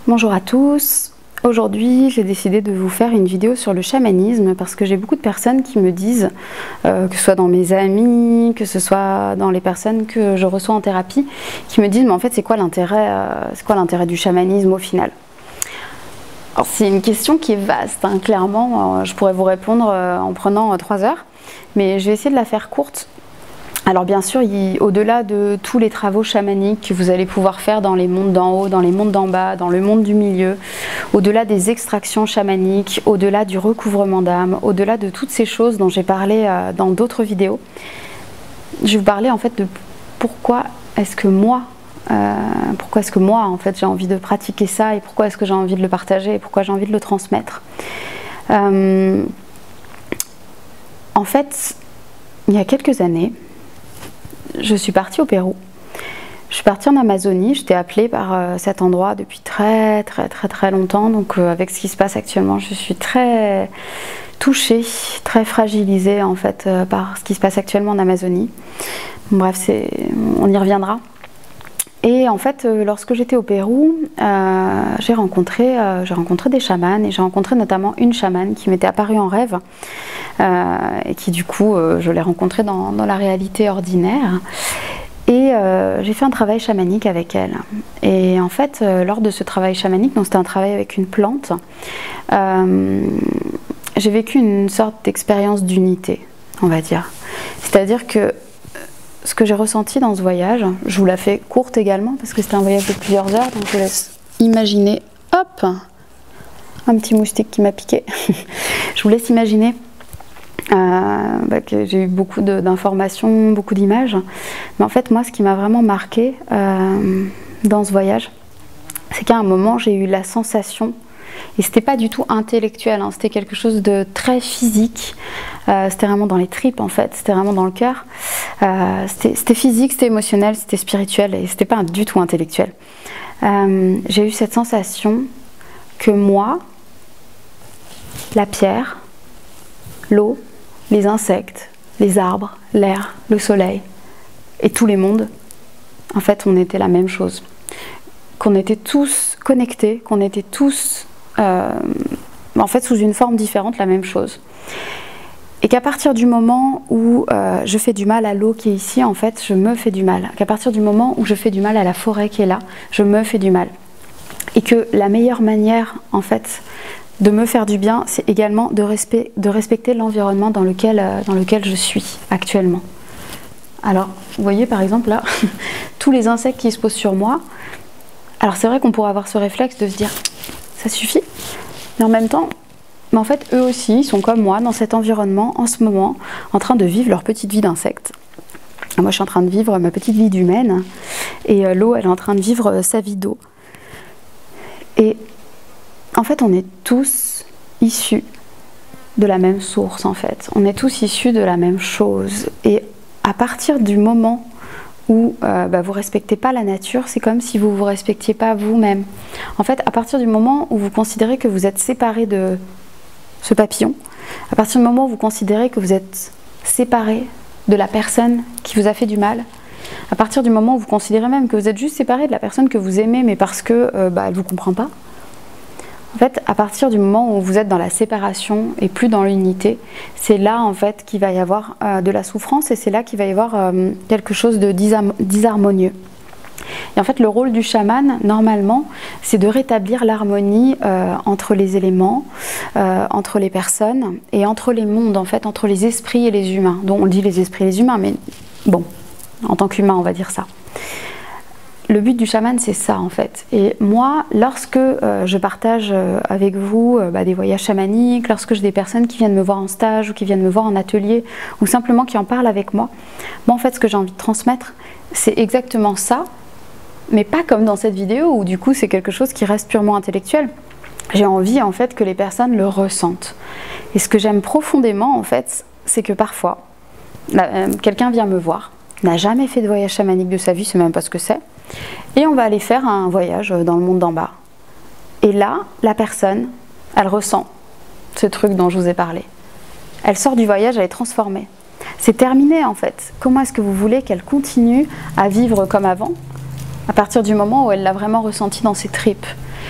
Bonjour à tous. Aujourd'hui, j'ai décidé de vous faire une vidéo sur le chamanisme parce que j'ai beaucoup de personnes qui me disent, que ce soit dans mes amis, que ce soit dans les personnes que je reçois en thérapie, qui me disent mais en fait c'est quoi l'intérêt du chamanisme au final? Alors c'est une question qui est vaste, hein, clairement, je pourrais vous répondre en prenant 3 heures, mais je vais essayer de la faire courte. Alors bien sûr, au-delà de tous les travaux chamaniques que vous allez pouvoir faire dans les mondes d'en haut, dans les mondes d'en bas, dans le monde du milieu, au-delà des extractions chamaniques, au-delà du recouvrement d'âme, au-delà de toutes ces choses dont j'ai parlé dans d'autres vidéos, je vais vous parler en fait de pourquoi est-ce que moi en fait j'ai envie de pratiquer ça et pourquoi est-ce que j'ai envie de le partager et pourquoi j'ai envie de le transmettre. En fait, il y a quelques années, je suis partie au Pérou. Je suis partie en Amazonie, j'étais appelée par cet endroit depuis très longtemps, donc avec ce qui se passe actuellement, je suis très touchée, très fragilisée en fait par ce qui se passe actuellement en Amazonie. Bref, on y reviendra. Et en fait, lorsque j'étais au Pérou, j'ai rencontré des chamans et j'ai rencontré notamment une chamane qui m'était apparue en rêve et qui du coup, je l'ai rencontrée dans la réalité ordinaire. Et j'ai fait un travail chamanique avec elle. Et en fait, lors de ce travail chamanique, donc c'était un travail avec une plante, j'ai vécu une sorte d'expérience d'unité, on va dire. C'est-à-dire que ce que j'ai ressenti dans ce voyage, je vous la fais courte également parce que c'était un voyage de plusieurs heures, donc je vous laisse imaginer, hop, un petit moustique qui m'a piqué. Je vous laisse imaginer que j'ai eu beaucoup d'informations, beaucoup d'images, mais en fait moi ce qui m'a vraiment marqué dans ce voyage, c'est qu'à un moment j'ai eu la sensation, et c'était pas du tout intellectuel, hein, c'était quelque chose de très physique, c'était vraiment dans les tripes en fait, c'était vraiment dans le cœur, c'était physique, c'était émotionnel, c'était spirituel et c'était pas du tout intellectuel. J'ai eu cette sensation que moi, la pierre, l'eau, les insectes, les arbres, l'air, le soleil et tous les mondes, en fait on était la même chose, qu'on était tous connectés, qu'on était tous en fait sous une forme différente la même chose, et qu'à partir du moment où je fais du mal à l'eau qui est ici, en fait je me fais du mal, qu'à partir du moment où je fais du mal à la forêt qui est là, je me fais du mal, et que la meilleure manière en fait de me faire du bien, c'est également de respecter l'environnement dans lequel je suis actuellement. Alors vous voyez par exemple là tous les insectes qui se posent sur moi. Alors c'est vrai qu'on pourrait avoir ce réflexe de se dire ça suffit, mais en même temps, en fait eux aussi ils sont comme moi dans cet environnement en ce moment, en train de vivre leur petite vie d'insecte. Moi je suis en train de vivre ma petite vie d'humaine et l'eau elle est en train de vivre sa vie d'eau. Et en fait on est tous issus de la même source en fait, on est tous issus de la même chose, et à partir du moment où vous respectez pas la nature, c'est comme si vous vous respectiez pas vous-même. En fait, à partir du moment où vous considérez que vous êtes séparé de ce papillon, à partir du moment où vous considérez que vous êtes séparé de la personne qui vous a fait du mal, à partir du moment où vous considérez même que vous êtes juste séparé de la personne que vous aimez, mais parce que elle vous comprend pas. En fait, à partir du moment où vous êtes dans la séparation et plus dans l'unité, c'est là en fait qu'il va y avoir de la souffrance, et c'est là qu'il va y avoir quelque chose de disharmonieux. Et en fait, le rôle du chaman, normalement, c'est de rétablir l'harmonie entre les éléments, entre les personnes et entre les mondes, en fait, entre les esprits et les humains. Donc on dit les esprits et les humains, mais bon, en tant qu'humain, on va dire ça. Le but du chaman, c'est ça en fait. Et moi, lorsque je partage avec vous des voyages chamaniques, lorsque j'ai des personnes qui viennent me voir en stage ou qui viennent me voir en atelier ou simplement qui en parlent avec moi, en fait, ce que j'ai envie de transmettre, c'est exactement ça, mais pas comme dans cette vidéo où du coup c'est quelque chose qui reste purement intellectuel. J'ai envie en fait que les personnes le ressentent. Et ce que j'aime profondément en fait, c'est que parfois, quelqu'un vient me voir, n'a jamais fait de voyage chamanique de sa vie, c'est même pas ce que c'est, et on va aller faire un voyage dans le monde d'en bas. Et là, la personne, elle ressent ce truc dont je vous ai parlé. Elle sort du voyage, elle est transformée. C'est terminé en fait. Comment est-ce que vous voulez qu'elle continue à vivre comme avant, à partir du moment où elle l'a vraiment ressenti dans ses tripes?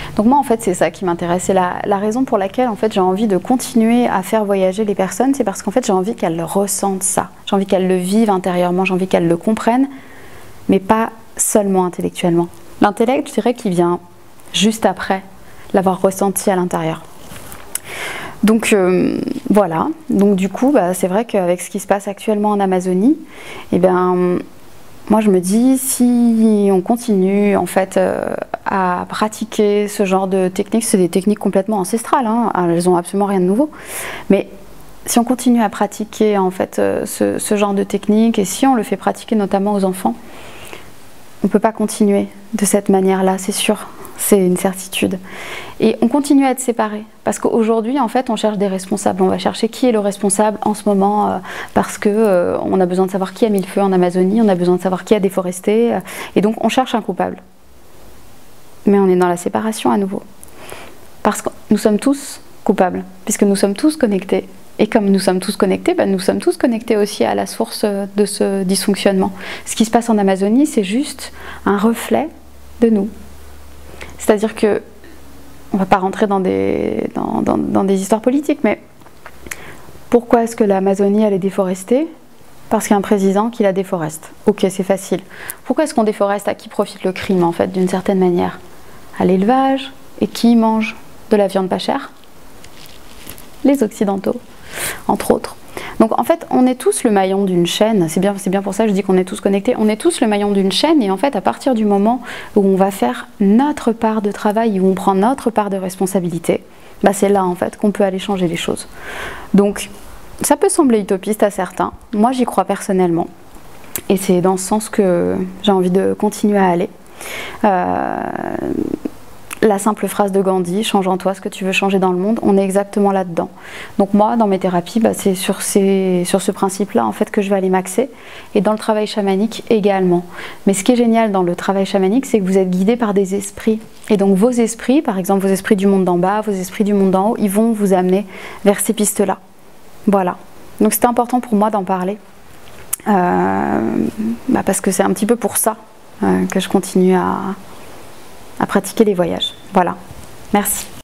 Donc moi en fait c'est ça qui m'intéresse, c'est la raison pour laquelle en fait j'ai envie de continuer à faire voyager les personnes, c'est parce qu'en fait j'ai envie qu'elles ressentent ça, j'ai envie qu'elles le vivent intérieurement, j'ai envie qu'elles le comprennent, mais pas seulement intellectuellement. L'intellect, je dirais qu'il vient juste après l'avoir ressenti à l'intérieur. Donc voilà, donc du coup c'est vrai qu'avec ce qui se passe actuellement en Amazonie, eh bien moi je me dis, si on continue en fait à pratiquer ce genre de techniques, c'est des techniques complètement ancestrales, hein, elles n'ont absolument rien de nouveau, mais si on continue à pratiquer en fait ce genre de techniques, et si on le fait pratiquer notamment aux enfants, on ne peut pas continuer de cette manière-là, c'est sûr, c'est une certitude. Et on continue à être séparés, parce qu'aujourd'hui, en fait, on cherche des responsables. On va chercher qui est le responsable en ce moment, parce que on a besoin de savoir qui a mis le feu en Amazonie, on a besoin de savoir qui a déforesté, et donc on cherche un coupable. Mais on est dans la séparation à nouveau. Parce que nous sommes tous coupables, puisque nous sommes tous connectés. Et comme nous sommes tous connectés, nous sommes tous connectés aussi à la source de ce dysfonctionnement. Ce qui se passe en Amazonie, c'est juste un reflet de nous. C'est-à-dire que, on ne va pas rentrer dans des histoires politiques, mais pourquoi est-ce que l'Amazonie elle est déforestée? Parce qu'il y a un président qui la déforeste. Ok, c'est facile. Pourquoi est-ce qu'on déforeste? À qui profite le crime, en fait, d'une certaine manière? À l'élevage. Et qui mange de la viande pas chère? Les Occidentaux, entre autres. Donc en fait, on est tous le maillon d'une chaîne, c'est bien pour ça que je dis qu'on est tous connectés, on est tous le maillon d'une chaîne, et en fait, à partir du moment où on va faire notre part de travail, où on prend notre part de responsabilité, c'est là en fait qu'on peut aller changer les choses. Donc, ça peut sembler utopiste à certains, moi j'y crois personnellement, et c'est dans ce sens que j'ai envie de continuer à aller. La simple phrase de Gandhi, change en toi ce que tu veux changer dans le monde, on est exactement là-dedans. Donc moi, dans mes thérapies, c'est sur ce principe-là en fait que je vais aller m'axer, et dans le travail chamanique également. Mais ce qui est génial dans le travail chamanique, c'est que vous êtes guidé par des esprits. Et donc vos esprits, par exemple vos esprits du monde d'en bas, vos esprits du monde d'en haut, ils vont vous amener vers ces pistes-là. Voilà. Donc c'était important pour moi d'en parler, parce que c'est un petit peu pour ça que je continue à pratiquer les voyages. Voilà. Merci.